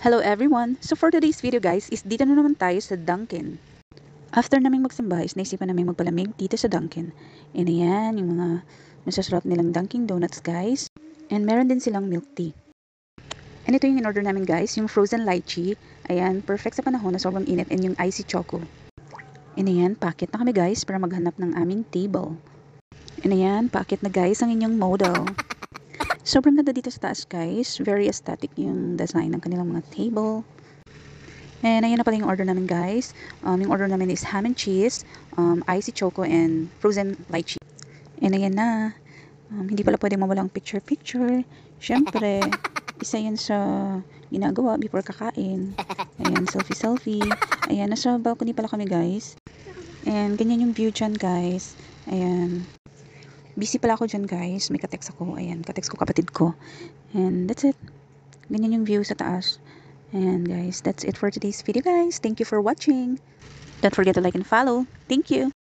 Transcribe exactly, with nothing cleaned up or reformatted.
Hello everyone! So for today's video guys is dito na naman tayo sa Dunkin. After naming magsimba is naisipan namin magpalamig dito sa Dunkin. And ayan, yung mga masasarap nilang Dunkin Donuts guys. And meron din silang milk tea. And ito yung in-order namin guys, yung frozen lychee. Ayan, perfect sa panahon na sobrang init, and yung icy choco. And ayan, packet na kami guys para maghanap ng aming table. And ayan, packet na guys ang inyong model. Sobrang ganda dito sa taas guys. Very aesthetic yung design ng kanilang mga table. And ayan na pala yung order namin guys. Um, yung order namin is ham and cheese, um, icy choco, and frozen lychee. And ayan na. Um, hindi pala pwedeng mawala ang picture-picture. Siyempre, isa yan sa ginagawa before kakain. Ayan, selfie-selfie. Ayan, nasa balcony pala kami guys. And ganyan yung view dyan guys. Ayan. Busy pala ako dyan guys. May katext ako. Ayan, katext ko kapatid ko. And that's it. Ganyan yung view sa taas. And guys, that's it for today's video guys. Thank you for watching. Don't forget to like and follow. Thank you.